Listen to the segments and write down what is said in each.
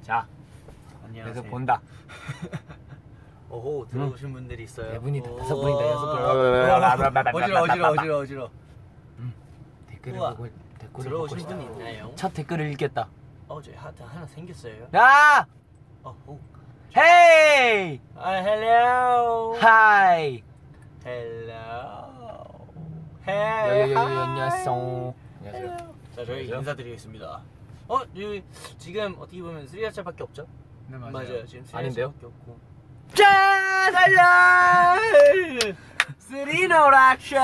자, 안녕하세요. 계속 본다. 오호, 들어오신 분들이 있어요. 4분이다, 5분이다, 6분. 어지러. 댓글을 우와. 보고 댓글을 들어오신 보고 분이 싶다. 있나요? 첫 댓글을 읽겠다. 저희 하트 하나 생겼어요. 야! 헤이! hello. 하이! hello. 안녕하세요. 자, 저희 인사드리겠습니다. 지금 어떻게 보면 스리라차밖에 없죠? 네, 맞아요. 지금 아닌데요? 스리라차밖에 없고. 짠! 달려! 스리노라차!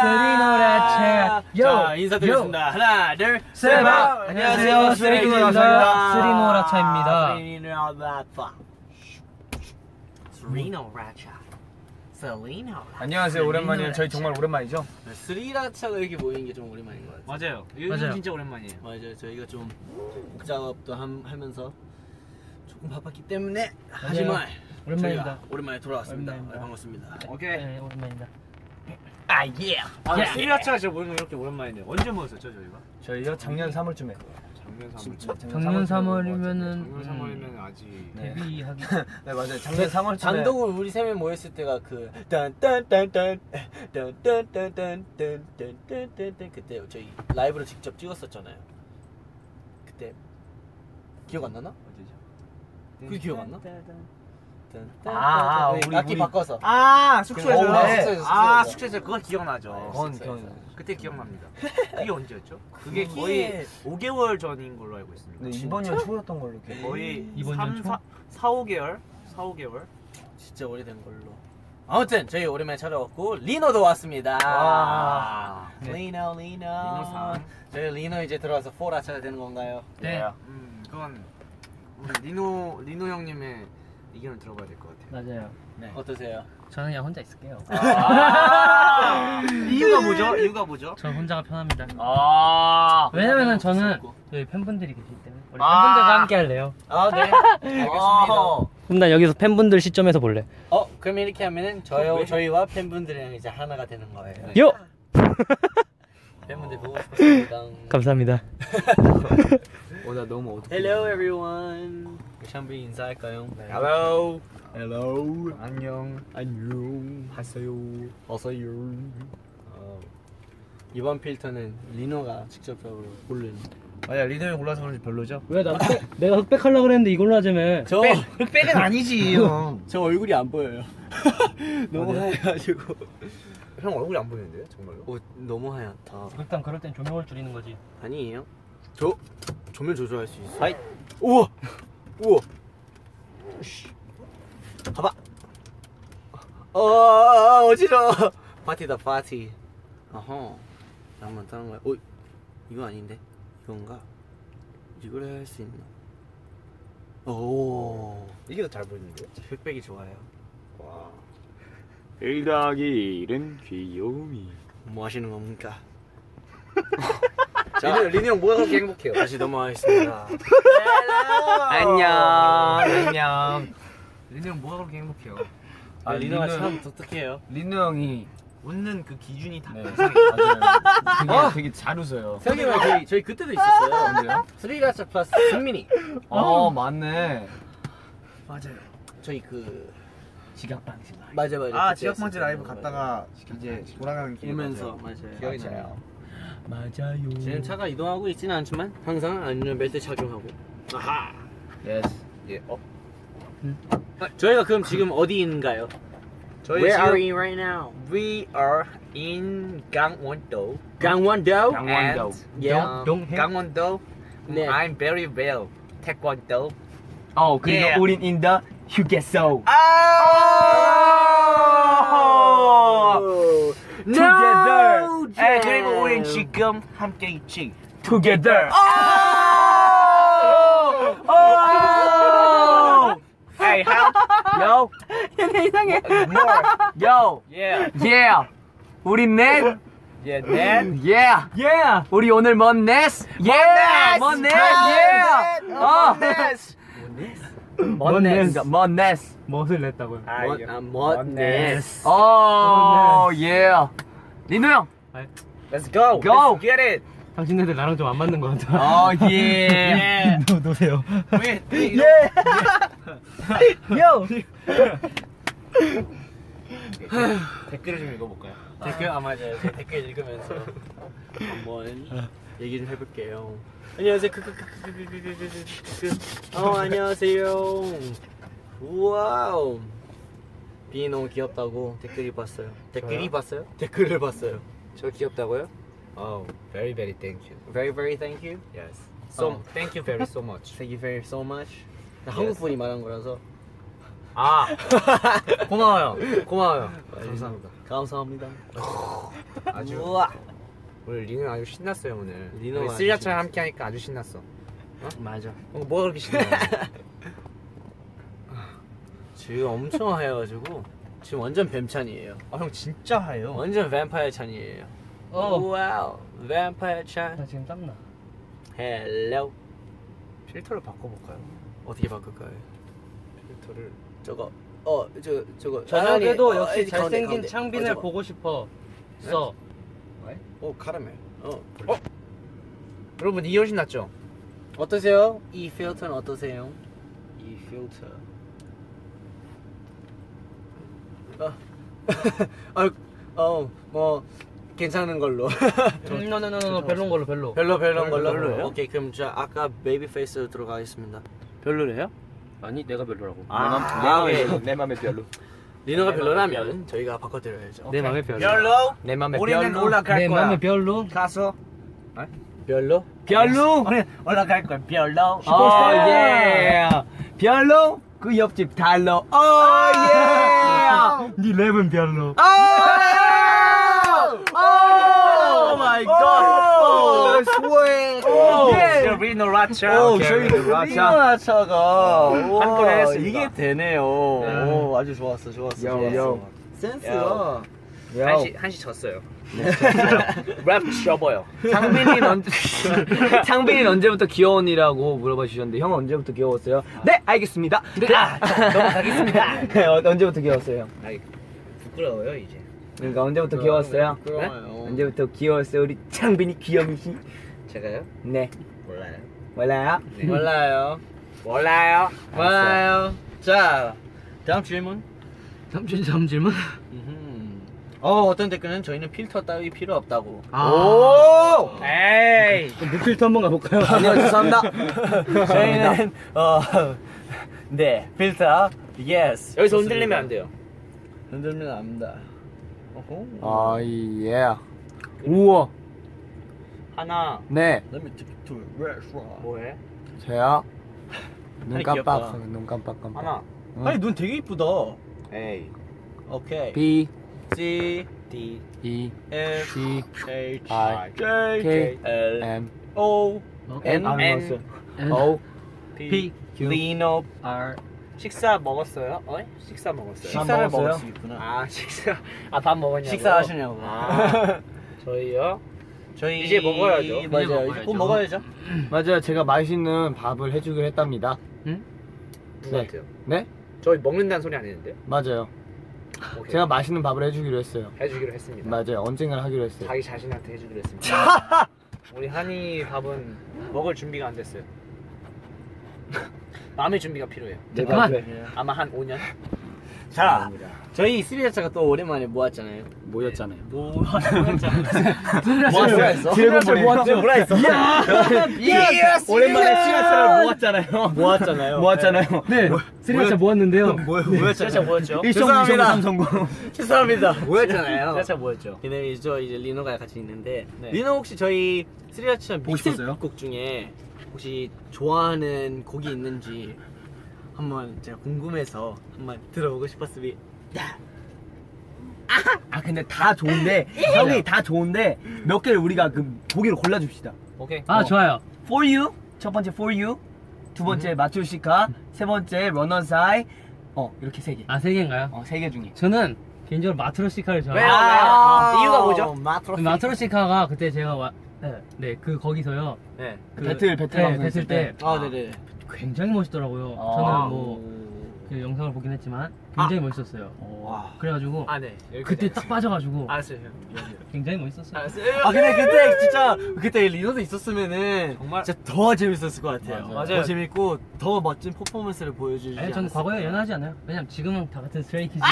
자, 인사드리겠습니다. 하나, 둘, 셋! 안녕하세요. 스리노라차입니다. 스리노라차. 안녕하세요. 오랜만이에요. 저희 정말 오랜만이죠? 스리라차가 이렇게 모이는 게 좀 오랜만인 것 같아요. 맞아요. 이건 진짜 오랜만이에요. 맞아요. 저희가 좀 작업도 하면서 조금 바빴기 때문에 하지만 오랜만입니다. 저희가 오랜만에 돌아왔습니다. 오랜만입니다. 반갑습니다. 오케이. 네, 오랜만입니다. 스리라차가 진짜 모이는 게 이렇게 오랜만이네요. 언제 모였었죠 저희가? 저희요? 작년 3월쯤에. 작년 3월. 진짜? 작년 3월이면은 작년 3월이면 아직 네. 데뷔하기 네, 맞아요. 작년 3월쯤에. 단독으로 우리 세 명 모였을 때가 그 그때 저희 라이브로 직접 찍었었잖아요. 그때 기억 안 나나? 언제죠? 그 기억 안 나? 우리 악기 바꿔서. 숙소에서. 숙소에서. 숙소에서 그건 기억나죠. 그건 숙소에서. 그때 기억납니다. 그게 언제였죠? 그게 거의 5개월 전인 걸로 알고 있습니다. 네, 이번 년 초였던 걸로 기억해요. 거의 이번 년 초? 4-5개월? 4-5개월? 진짜 오래된 걸로. 아무튼 저희 오랜만에 찾아왔고 리노도 왔습니다. 네. 리노. 리노상. 저희 리노 이제 들어와서 포라차가 되는 건가요? 네. 그건 우리 리노 형님의 의견을 들어봐야 될 것 같아요. 맞아요. 네. 어떠세요? 저는 그냥 혼자 있을게요. 이유가 뭐죠? 저 혼자가 편합니다. 아. 왜냐면은 저는 저희 팬분들이 계시기 때문에 우리 팬분들과 함께 할래요. 네. 알겠습니다. 그럼 나 여기서 팬분들 시점에서 볼래. 그럼 이렇게 하면은 저희와 팬분들이랑 이제 하나가 되는 거예요. 요! 팬분들 보고 싶었습니다. 감사합니다. 나 너무 어둡게. Hello everyone. 샴비 인사할까요? Hello. 안녕. 하세요. 어서요. 이번 필터는 리노가 직접적으로 고른. 맞아, 리노 형 골라서 그런지 별로죠? 왜 내가 흑백하려고 그랬는데 이걸로 하자며. 흑백은 아니지 형. 저 얼굴이 안 보여요. 너무 하얘가지고. 형 얼굴이 안 보이는데요? 정말로? 너무 하얗다. 일단 그럴 땐 조명을 줄이는 거지. 아니에요? 조명 조절할 수 있어. 하이. 우와. 봐봐. 어지러워. 파티다 파티. 잠깐만 다른 거야. 이거 아닌데? 이건가? 이걸 할 수 있나? 이게 더 잘 보이는데요? 흑백이 좋아요. 와. 1 더하기 1은 귀요미. 뭐 하시는 겁니까? 리노 형 뭐가 그렇게 행복해요? 다시 넘어가겠습니다. 안녕. 리노 형 뭐가 그렇게 행복해요? 리노가 참 독특해요. 리노 형이 웃는 그 기준이 다 네, 맞아요. 되게 잘 웃어요. 생각해보면 저희 그때도 있었어요. 언제요? 스리라차 플러스 승민이. 맞네. 맞아요. 저희 그 지각방식. 맞아. 지역방지 라이브 갔다가 이제 돌아가는 길에 오면서 맞아요. 기억이 나요. 맞아요. 지금 차가 이동하고 있지는 않지만 항상 안전벨트 착용하고. 아하. 예스. 예. 저희가 그럼 지금 어디인가요? 저희 Where 지금 are we right now? We are in 강원도. 강원도. 강원도. Yeah. 강원도. 네. I'm very well. 태권도. 그리고 Yeah. 우린 in the 휴게소. Together. No, 그리고 우린 지금 함께 있지. Together. Hey, how? Yo. 이상해. More. Yo. Yeah. Yeah. 우리 넷. Yeah, then. Yeah. Yeah. 우리 오늘 먼 넷. Yeah. 먼 넷. Yeah. 먼 넷. 먼 넷. 멋을 냈다고요. 멋네스. Yeah. 리노 형. Let's go. Go. Let's get it. 당신네들 나랑 좀 안 맞는 것 같아. 예. 노세요. 왜? 요. 댓글을 좀 읽어볼까요? 댓글 맞아요. 제가 댓글 읽으면서 한번 얘기 좀 해볼게요. 안녕하세요. 안녕하세요. 와우. 비 너무 귀엽다고 댓글이 봤어요. 댓글이 봤어요? 댓글을 봤어요. 저 귀엽다고요? Oh, very very thank you. Very very thank you. Yes. So thank you very so much. Thank you very so much. 한국 분이 말한 거라서. 아 고마워요. 고마워요. 감사합니다. 감사합니다. 아주 우와. 오늘 리노 아주 신났어요 오늘. 리노가 우리 아주 스리라차랑 함께하니까 아주 신났어. 맞아. 뭐가 그렇게 신나? 지금 엄청 하여가지고 지금 완전 뱀찬이에요. 형 진짜 하예요. 완전 뱀파이어 찬이에요. 와우, 뱀파이어 찬. 나 지금 땀나. 헬로. 필터를 바꿔볼까요? 어떻게 바꿀까요? 필터를 저거 저거 저녁에도 아니, 역시 가운데, 잘생긴 가운데. 창빈을 저거. 보고 싶어. 써. 카라멜. 여러분 이게 훨씬 낫죠? 어떠세요? 이 필터는 어떠세요? 이 필터. 뭐 괜찮은 걸로. 노노노노 별론 걸로 별로. 별로인 걸로. 별로예요? 오케이 그럼 저 아까 베이비 페이스로 들어가겠습니다. 별로래요? 아니 내가 별로라고. 내 맘에 별로. 리노가 별로라면 저희가 바꿔드려야죠. 내 맘에 별로. 별로? 내 맘에 우리는 별로? 올라갈 내 거야. 맘에 별로. 가서 별로? 별로. 우리 올라갈 거야. 별로. 슈퍼스타. 예. 별로. 그 옆집 달러. 예. 네 랩은 별로. Oh my god. sweet. 예. 리노 라차. 저희 라차가 한꺼번에 했습니다. 이게 되네요. 오, 아주 좋았어. 요. 센스가. 한시 졌어요. 랩 접어요. 창빈이는 언제부터 귀여운이라고 물어봐 주셨는데 형은 언제부터 귀여웠어요? 네 알겠습니다. 넘어가겠습니다. 네, 언제부터 귀여웠어요? 아이 부끄러워요 이제. 그러니까 언제부터 귀여웠어요? 부끄러워요. 언제부터 귀여웠어요 우리 창빈이 귀염이시? 제가요? 네 몰라요. 몰라요? 네. 몰라요. 몰라요. 자, 다음 질문. 다음 질문. 어떤 댓글은 저희는 필터 따위 필요 없다고. 오! 에이. 무필터 한번 가볼까요? 아니요 죄송합니다. 저희는 네 필터 yes. 여기서 흔들리면 안 돼요. 흔들면 안 됩니다. 아 예. 우와. 하나. 네. Let me take it to a restaurant. 뭐해? 저요. 눈 아니, 깜빡. 귀엽다. 눈 깜빡. 하나. 응. 아니 눈 되게 이쁘다. 에이. 오케이. B C D. E F C H I J K L M O N N O P. Q 리노. R. 식사 먹었어요? 식사 먹었어요. 식사를 먹었어요? 먹을 수 있구나. 아 식사. 밥 먹었냐고. 식사하시냐고. 저희요? 저희 이제 먹어야죠. 맞아요. 이제 이제 곧 먹어야죠. 맞아요. 제가 맛있는 밥을 해주기로 했답니다. 누구한테요? 네? 저희 먹는다는 소리 안 했는데요? 맞아요. 오케이. 제가 맛있는 밥을 해주기로 했어요. 해주기로 했습니다. 맞아요. 언젠가 하기로 했어요. 자기 자신한테 해주기로 했습니다. 우리 한이 밥은 먹을 준비가 안 됐어요. 마음의 준비가 필요해요. 잠깐만. 아마 한 5년? 자, 저희 스리라차가 또 오랜만에 모았잖아요. 모였잖아요. 모았잖아요. 모았어요. 드래곤볼 모았죠. 뭐라 했어? 오랜만에 스리라차를 모았잖아요. 모았잖아요. 네. 스리라차 모았는데요. 모였잖아요. 뭐였죠? 죄송합니다. 성공. 죄송합니다. 뭐였잖아요. 스리라차 뭐였죠? 근데 저 이제 리노가 같이 있는데 네. 리노 혹시 저희 스리라차 보고 싶었어요? 곡 중에 혹시 좋아하는 곡이 있는지 한번 제가 궁금해서 한번 들어보고 싶었습니다. 아 근데 다 좋은데 형이 다 좋은데 몇 개를 우리가 그 보기로 골라줍시다. 오케이. 아 좋아요. For You 첫 번째 For You 두 번째 마투시카 세 번째 Runners High 이렇게 세 개. 아 3개인가요? 세 개 중에. 저는 개인적으로 마트로시카를 왜요? 좋아해요. 이유가 뭐죠? 마트로시카가 그때 제가 그 거기서요. 네. 배틀 네, 방송 했을 때 아, 네네. 굉장히 멋있더라고요. 아. 저는 뭐 그 영상을 보긴 했지만 굉장히 멋있었어요. 와. 그래가지고 네. 그때 딱 빠져가지고 알았어요. 굉장히 멋있었어요. 알았어요. 근데 그때 진짜 그때 리노도 있었으면은 정말 진짜 더 재밌었을 것 같아요. 맞아요. 더 재밌고 더 멋진 퍼포먼스를 보여주지 아니, 전 않았을까. 과거에 연하지 않아요. 왜냐면 지금은 다 같은 스트레이키즈니까.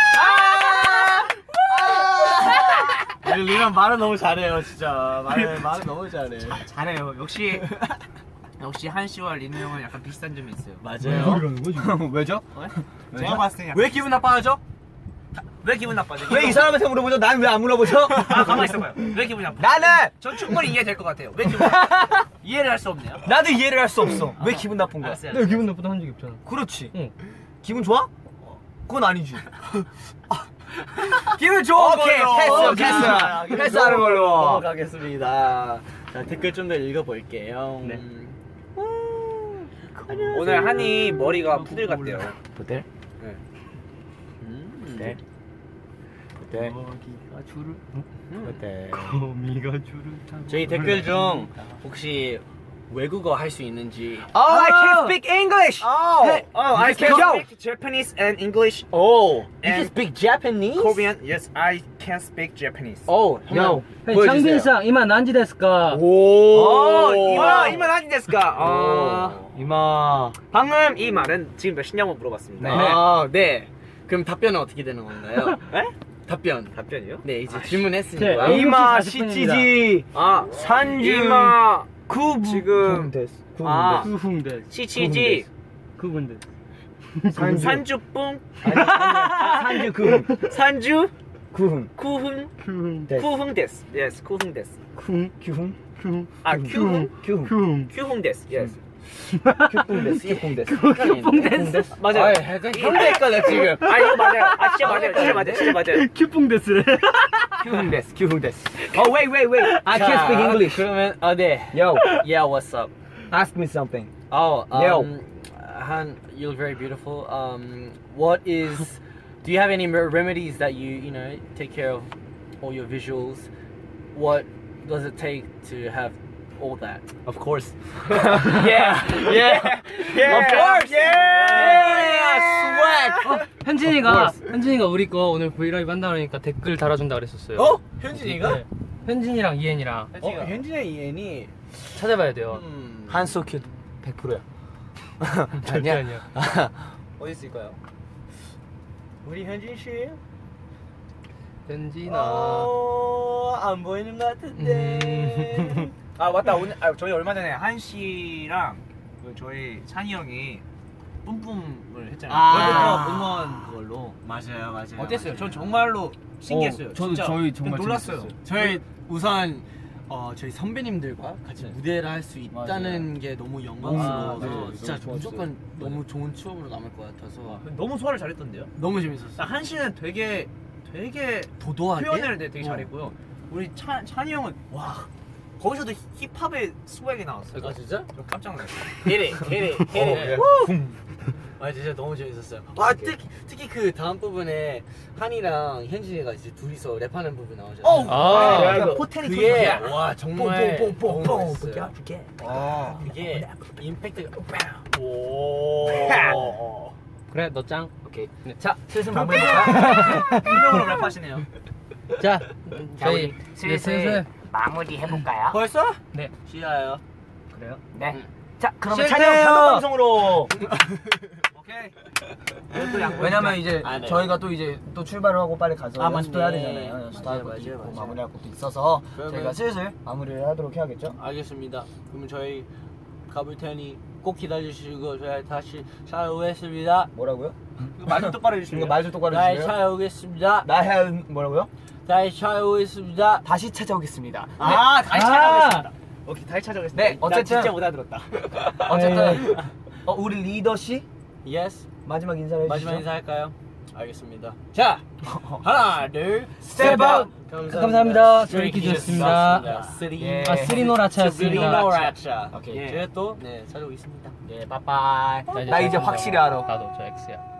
리노 말은 너무 잘해요, 진짜. 말은 너무 잘해. 잘해요. 역시 한 씨와 리노 형은 약간 비슷한 점이 있어요. 맞아요. 왜죠? 제가 봤을 때 왜 기분 나빠하죠? 왜 기분 나빠져? 왜 이 사람한테 물어보죠? 난 왜 안 물어보죠? 가만 있어봐요. 왜 기분 나빠? 나는 전 충분히 이해될 것 같아요. 왜 기분 이해를 할 수 없네요. 나도 이해를 할 수 없어. 왜 기분 나쁜 거야? 알았어요. 내가 기분 나쁘다 한 적이 없잖아. 그렇지. 응. 기분 좋아? 그건 아니지. 기분 좋은 오케이, 걸로. 패스하는 걸로. 넘어가겠습니다. 자, 댓글 좀 더 읽어볼게요. 네. 오늘 한이 머리가 푸들 같대요. 모델? 네. 모델? 거미가 줄을 모델? 거미가 줄을 타고 저희 댓글 중 혹시 외국어 할 수 있는지. Oh, I can't speak English. I can Yo. speak Japanese and English, Oh, you can And speak Japanese? Korean. Yes, I can speak Japanese. Oh, Yo. 창빈상 이만 난지 데스까? 오. 이마 아니 데스까? 이마. 방금 이 말은 지금 몇 시냐고 물어봤습니다. 아, 네. 그럼 답변은 어떻게 되는 건가요? 네? 답변. 답변이요? 네, 이제 질문했으니까. 네. 이마 7시 40분 입니다. 시치지. 산주 이마 구분. 지금 아. 구흥데 시치지 구분데 산주뿡 산주 구흥. 산주 구흥. 쿠흥 네. 쿠흥 데스. Yes, 쿠흥 데스. 구흥 규흥. 구흥 아, 쿠흥 규흥. 쿠흥 데스. Yes. 규흥데스. 규흥데스. 큐풍데스 맞아요. 아, 약간 현대거든 지금. 아 이거 맞아요. 아 진짜 맞아요. 진짜 맞아요. 진짜 맞아요. 큐풍데스래. 규흥데스. 규흥데스. Oh, wait. I can't speak English. 그러면 네. Yo, Yeah, what's up? ask me something. Oh, Yo. Han, you look very beautiful. What is? Do you have any remedies that you take care of all your visuals? What does it take to have all that? Of course. Yeah. Of course. 현진이가 우리 거 오늘 브이라이브 한다 그러니까 댓글 달아준다 그랬었어요. 어? 현진이가? 네. 현진이랑 이엔이랑 현진이 이엔이. 찾아봐야 돼요. 한소 큐 100%야. 절대 아니야. 어디 있을까요? 우리 현진 씨? 현진아. 안 보이는 것 같은데. 아 맞다. 오늘 저희 얼마 전에 한 씨랑 그 저희 찬이 형이 뿜뿜을 했잖아요. 아. 그거 응원 그걸로. 맞아요. 어땠어요? 전 정말로 신기했어요. 저도 진짜. 저희 정말 놀랐어요. 재밌었어요. 저희 우선 저희 선배님들과 같이 네. 무대를 할 수 있다는 게 너무 영광스러워서 네, 진짜 너무 무조건 좋았어요. 너무 좋은 추억으로 남을 것 같아서 너무 소화를 잘했던데요? 너무 재밌었어요. 한 씨는 되게 도도하게 표현을 되게 잘했고요. 우리 찬이 형은 와 거기서도 힙합의 스웩이 나왔어요. 아 진짜? 저 깜짝 놀랐어요. 헤레. 아 진짜 너무 재밌었어요. 아 특히 그 다음 부분에 한이랑 현진이가 이제 둘이서 랩하는 부분 나오잖아요. 아, 포텐이 그게 터지는 와 정말 너무 멋있어요. 아. 그게 임팩트가 그래 너 짱. 오케이. 네. 자, 슬슬 마무리할까? 표정으로 랩하시네요. 자 저희 우리 이제 슬슬 마무리 해볼까요? 벌써? 네 시야요. 그래요. 네. 자, 그러면 실패요. 찬영 단독 방송으로. 오케이. 왜냐면 이제 아, 네. 저희가 또 이제 또 출발을 하고 빨리 가서 아, 연습도 맞네. 해야 되잖아요. 연습도 할 것도 맞아요, 있고 맞아요. 마무리할 것도 있어서 그러면- 저희가 슬슬 마무리를 하도록 해야겠죠? 알겠습니다. 그러면 저희 가볼 테니 꼭 기다려주시고 저희 다시 찾아오겠습니다. 뭐라고요? 말좀 똑바로 해주시면. 이거 말 좀 똑바로 다시 해주세요. 찾아오겠습니다. 나해 뭐라고요? 다시 찾아오겠습니다. 다시 찾아오겠습니다. 아, 다시 아. 찾아오겠습니다. 오케이, 다시 찾아오겠습니다. 네, 어쨌든- 나 진짜 못 알아들었다. 어쨌든 우리 리더 씨 Yes. 마지막 인사를 해주시죠. 마지막 인사할까요? 알겠습니다. 자, 하나, 둘, Step up. 감사합니다. 스트레이키즈였습니다. 쓰리. 예. 아 쓰리노라차였습니다. 쓰리노라차. 오케이. 저희 또 찾아오겠습니다. 예, 빠빠이. 자, 나 이제 확실히 알아. 나도 저 X야.